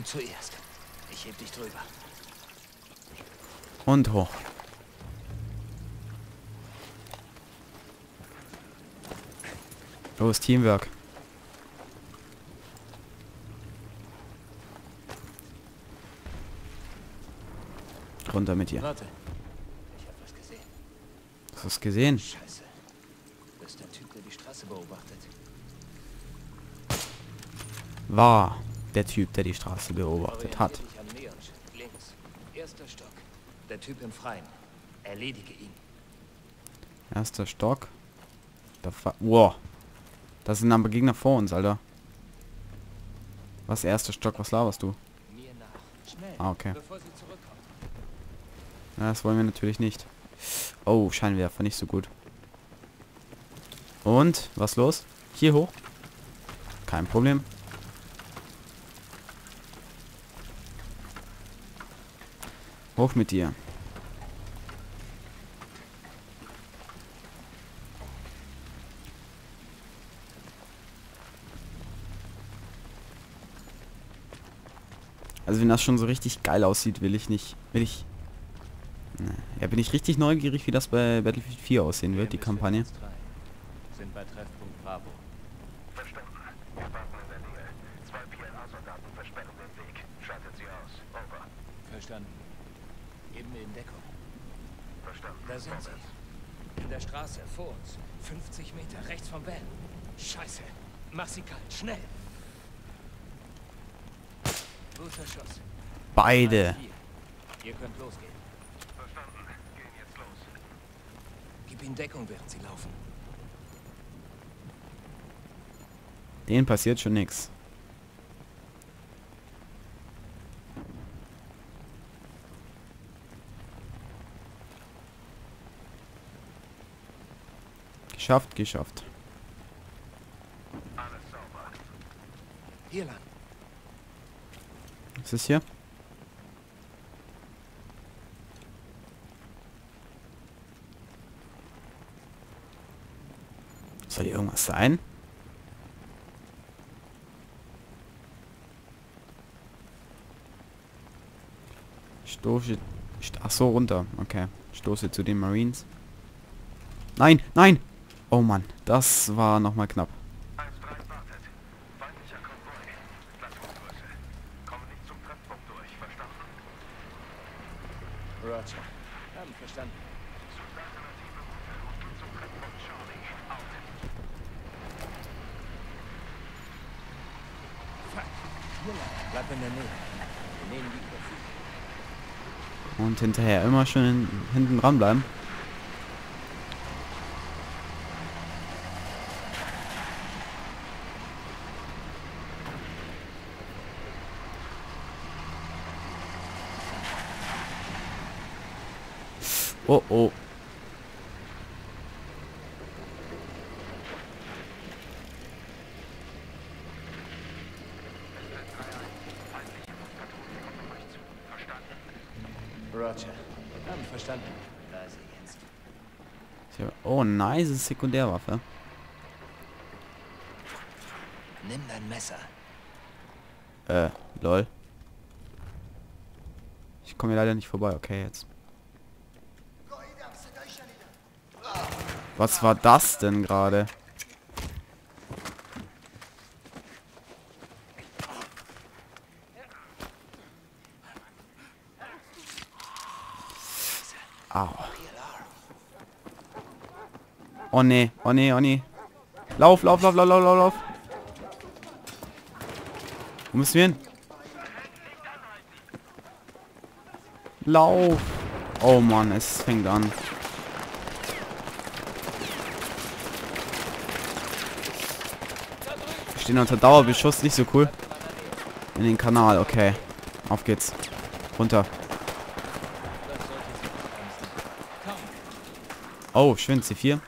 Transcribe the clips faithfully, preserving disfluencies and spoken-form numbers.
Du zuerst. Ich heb dich drüber. Und hoch. Los, Teamwork. Runter mit dir. Warte. Ich hab was gesehen. Hast du es gesehen? Scheiße. Das ist der Typ, der die Straße beobachtet. War der Typ, der die Straße beobachtet hat. Orientier dich am Neonschild. Links. Erster Stock. Der Typ im Freien. Erledige ihn. Erster Stock. Da fa- wow. Das sind aber Gegner vor uns, Alter. Was, erster Stock? Was laberst du? Mir nach. Schnell. Ah, okay. Bevor sie zurückkommen. Ja, das wollen wir natürlich nicht. Oh, Scheinwerfer, nicht so gut. Und? Was los? Hier hoch? Kein Problem. Hoch mit dir. Also wenn das schon so richtig geil aussieht, will ich nicht. Will ich. Ne. Ja, bin ich richtig neugierig, wie das bei Battlefield vier aussehen wird, die Kampagne. Sind bei Treffpunkt Bravo. Verstanden. Wir warten in der Nähe. Zwei P L A-Soldaten versperren den Weg. Schaltet sie aus. Over. Verstanden. Geben wir in Deckung. Verstanden. Da sind sie. In der Straße, vor uns. fünfzig Meter, rechts vom Van. Scheiße. Mach sie kalt, schnell. Guter Schuss. Beide. Ihr könnt losgehen. Verstanden. Gehen jetzt los. Gib ihnen Deckung, während sie laufen. Denen passiert schon nichts. Geschafft, geschafft. Alles sauber. Hier lang. Was ist hier? Soll hier irgendwas sein? Stoße. st- Ach so, runter. Okay. Stoße zu den Marines. Nein, nein! Oh Mann, das war nochmal knapp. eins drei wartet. Feindlicher Konvoi. Plattformgröße. Kommen nicht zum Treffpunkt durch. Verstanden? Roger. Haben verstanden. Sucht alternative Route und geht zum Treffpunkt Charlie. Out. Fuck. Hier lang. Bleib in der Nähe. Wir nehmen die Überflüge. Und hinterher immer schön hinten dran bleiben. Oh oh. Roger. Haben verstanden. Da ist er jetzt. Tja, oh, nice Sekundärwaffe. Nimm dein Messer. Äh, lol. Ich komme hier leider nicht vorbei. Okay, jetzt. Was war das denn gerade? Au. Oh nee, oh nee, oh nee. Lauf, lauf, lauf, lauf, lauf, lauf, lauf. Wo müssen wir hin? Lauf. Oh Mann, es fängt an. Wir stehen unter Dauerbeschuss, nicht so cool. In den Kanal, okay. Auf geht's. Runter. Oh, schön, C vier.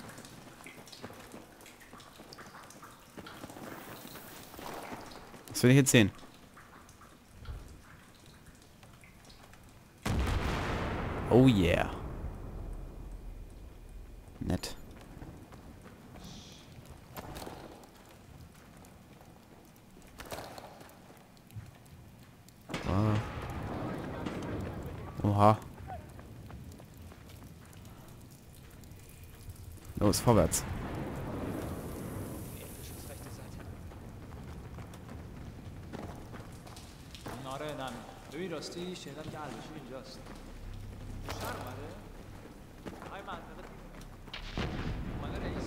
Was will ich jetzt sehen? Oh yeah. Nett. Oha. Los, vorwärts. Beschuss rechte Seite. آره نه ببین راستی شهرت که علوشو اینجاست شهر اومده های منطقه اومده رئیس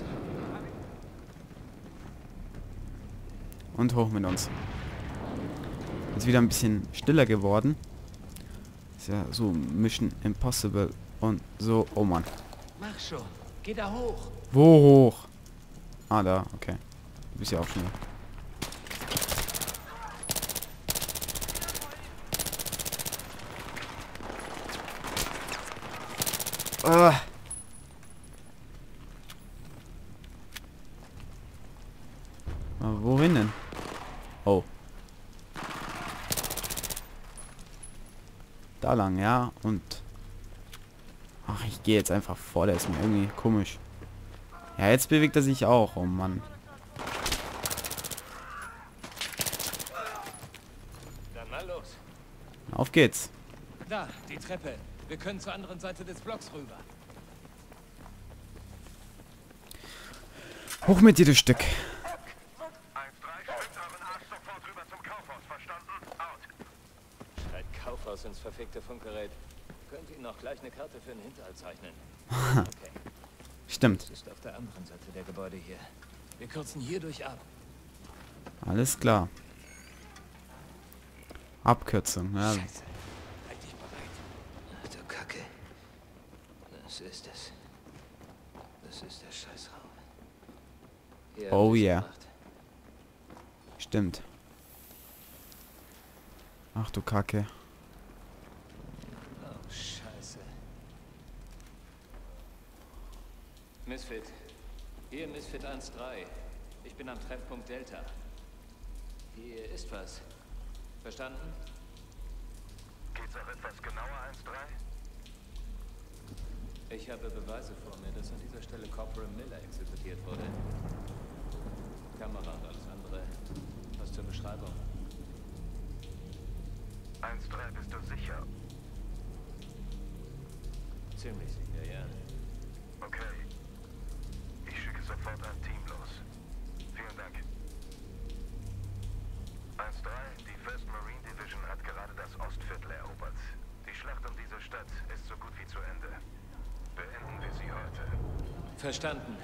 Und hoch mit uns. Ist wieder ein bisschen stiller geworden. Ist ja so Mission Impossible und so. Oh Mann. Mach schon. Geh da hoch. Wo hoch? Ah, da. Okay. Du bist ja auch schnell. Ah. Aber wohin denn? Oh. Da lang, ja. Und... Ach, ich gehe jetzt einfach vor. Der ist mir irgendwie komisch. Ja, jetzt bewegt er sich auch. Oh Mann. Dann mal los. Auf geht's. Da, die Treppe. Wir können zur anderen Seite des Blocks rüber. Hoch mit dir, du Stück. eins drei, schwimmt euren Arsch sofort rüber zum Kaufhaus, verstanden? Out. Schreit Kaufhaus ins verfickte Funkgerät. Könnt ihr noch gleich eine Karte für den Hinterhalt zeichnen? Okay. Stimmt. Das ist auf der anderen Seite der Gebäude hier. Wir kürzen hierdurch ab. Alles klar. Abkürzung, ja. Scheiße. Halt dich bereit. Ach du Kacke. Das ist es. Das ist der Scheißraum. Hier Oh hab ich's yeah. gemacht. Stimmt. Ach du Kacke. Oh, Scheiße. Misfit. Hier Misfit eins drei. Ich bin am Treffpunkt Delta. Hier ist was. Verstanden? Geht's auch etwas genauer, eins drei? Ich habe Beweise vor mir, dass an dieser Stelle Corporal Miller exekutiert wurde. Kamera und alles andere. Was zur Beschreibung? eins drei, bist du sicher? Ziemlich sicher, ja. Okay. Ich schicke sofort ein Team los. Vielen Dank. eins drei, die First Marine Division hat gerade das Ostviertel erobert. Die Schlacht um diese Stadt ist so gut wie zu Ende. Beenden wir sie heute. Verstanden.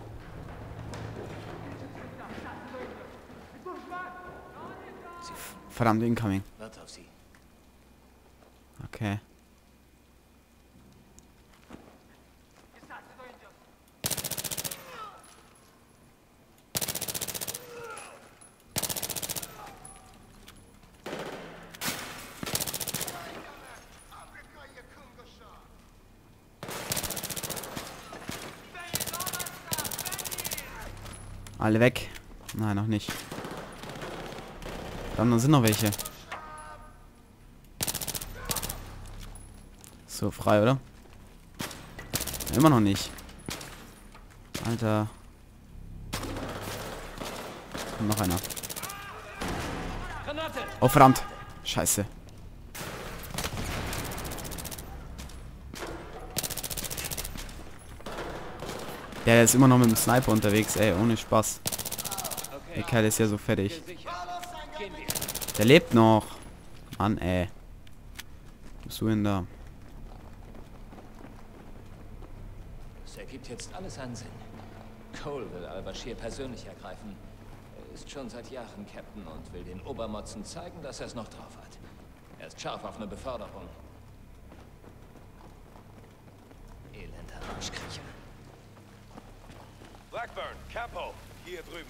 Sie Verdammt, incoming. wart auf sie. Okay. Alle weg. Nein, noch nicht. Dann sind noch welche. So, frei, oder? Immer noch nicht. Alter. Kommt noch einer. Granate! Oh, verdammt. Scheiße. Der ist immer noch mit dem Sniper unterwegs, ey, ohne Spaß. Okay. Der Kerl ist ja so fertig. Hier sicher. Gehen wir. Der lebt noch. Mann, ey. Was bist du denn da? Es ergibt jetzt alles einen Sinn. Cole will al-Bashir persönlich ergreifen. Er ist schon seit Jahren Captain und will den Obermotzen zeigen, dass er es noch drauf hat. Er ist scharf auf eine Beförderung. Elender Arschkriecher. Blackburn, Capo, hier drüben.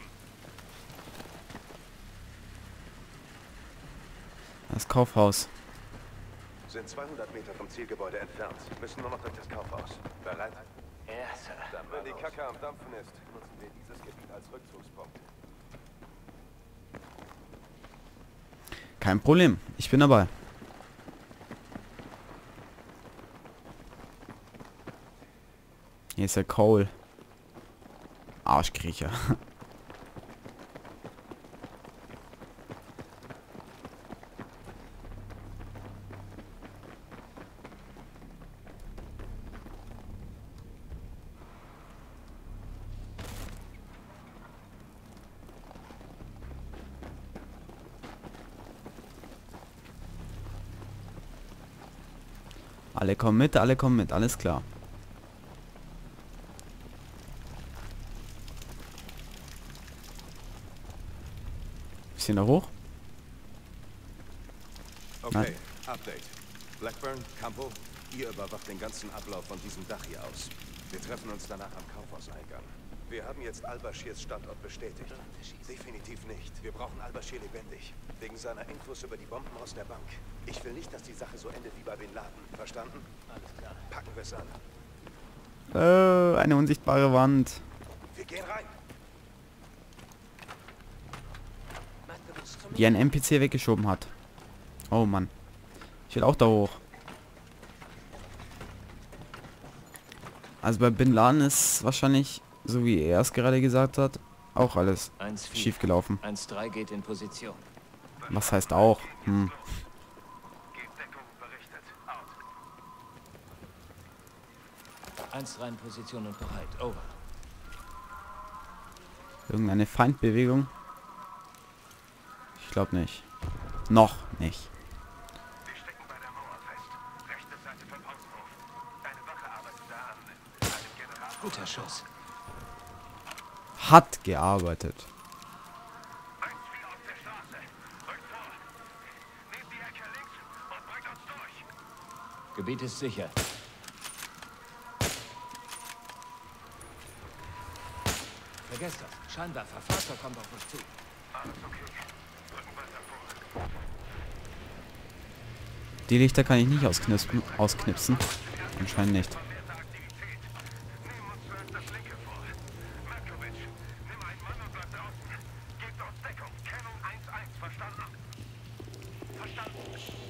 Das Kaufhaus. Sind zweihundert Meter vom Zielgebäude entfernt. Müssen nur noch durch das Kaufhaus. Bereit? Ja, Sir. Dann wenn die Kacke am Dampfen ist, nutzen wir dieses Gebiet als Rückzugspunkt. Kein Problem. Ich bin dabei. Hier ist der Cole. Arschkriecher. Alle kommen mit, alle kommen mit, alles klar. Bisschen da hoch. Okay, Update. Blackburn, Campo, ihr überwacht den ganzen Ablauf von diesem Dach hier aus. Wir treffen uns danach am Kaufhauseingang. Wir haben jetzt Al-Bashirs Standort bestätigt. Definitiv nicht. Wir brauchen Al-Bashir lebendig. Wegen seiner Infos über die Bomben aus der Bank. Ich will nicht, dass die Sache so endet wie bei Bin Laden. Verstanden? Alles klar. Packen wir es an. Äh, eine unsichtbare Wand. Wir gehen rein. Die ein N P C weggeschoben hat. Oh Mann. Ich will auch da hoch. Also bei Bin Laden ist wahrscheinlich, so wie er es gerade gesagt hat, auch alles eins vier. schief gelaufen. eins drei geht in Position. Was heißt auch? Hm. Gebt Deckung, berichtet. Out. eins drei in Position und bereit. Over. Irgendeine Feindbewegung? Ich glaube nicht. Noch nicht. Wir stecken bei der Mauer fest. Rechte Seite vom Außenhof. Eine Wache arbeitet da an einem Generator. Guter Schuss. Hat gearbeitet. eins vier auf der Straße. Rückt vor. Nehmt die Ecke links und bringt uns durch. Gebiet ist sicher. Vergesst das. Scheinwerfer. Fahrzeug kommt auf uns zu. Alles okay. Drücken weiter vor. Die Lichter kann ich nicht ausknipsen. ausknipsen. Anscheinend nicht. Vermehrte Aktivität. Nehmen uns zuerst das linke vor. Markovic, nimm einen Mann und bleib draußen. Gebt uns Deckung. Kennung eins eins. Verstanden? Verstanden.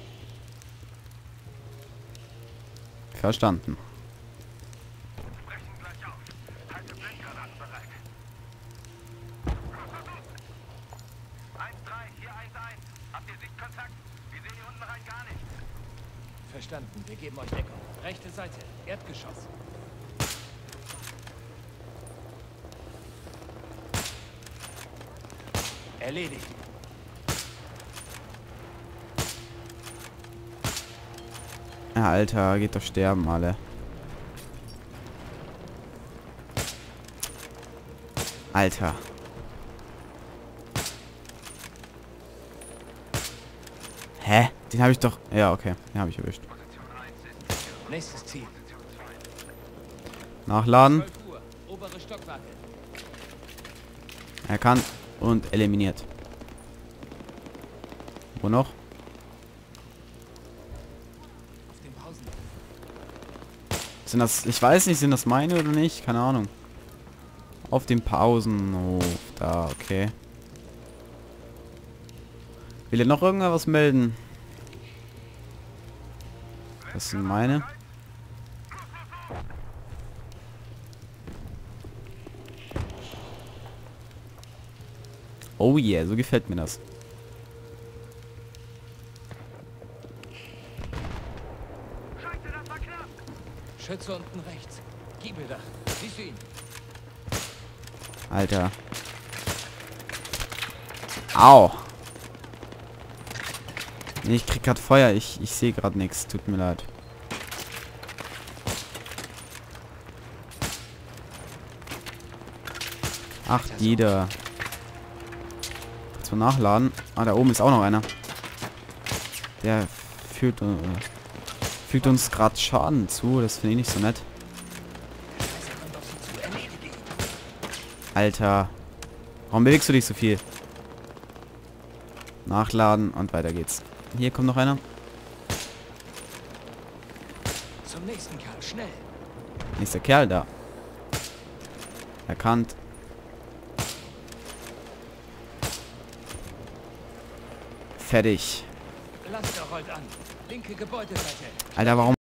Verstanden. Brechen gleich auf. Halte Blendgranaten bereit. eins drei, hier eins eins. Habt ihr Sichtkontakt? Wir sehen hier unten rein gar nicht. Verstanden. Wir geben euch Deckung. Rechte Seite. Erdgeschoss. Erledigt. Ja, Alter, geht doch sterben alle. Alter. Hä? Den habe ich doch... Ja, okay. Den habe ich erwischt. Nächstes Ziel. Nachladen. zwölf Uhr. Obere Stockwerke. Erkannt und eliminiert. Wo noch? Auf dem Pausen. Sind das... Ich weiß nicht, sind das meine oder nicht? Keine Ahnung. Auf dem Pausenhof. Da, okay. Will ihr noch irgendwas melden? Das sind meine. Oh yeah, so gefällt mir das. Scheiße, das war knapp. Schütze unten rechts. Giebeldach. Siehst du ihn? Alter. Au. Nee, ich krieg grad Feuer. Ich, ich sehe gerade nichts. Tut mir leid. Ach, die da. Jetzt mal nachladen. Ah, da oben ist auch noch einer. Der fühlt, äh, fügt uns gerade Schaden zu. Das finde ich nicht so nett. Alter. Warum bewegst du dich so viel? Nachladen und weiter geht's. Hier kommt noch einer. Zum nächsten Kerl. Schnell. Nächster Kerl da. Erkannt. Fertig. Laster rollt an. Linke Gebäudeseite. Alter, warum...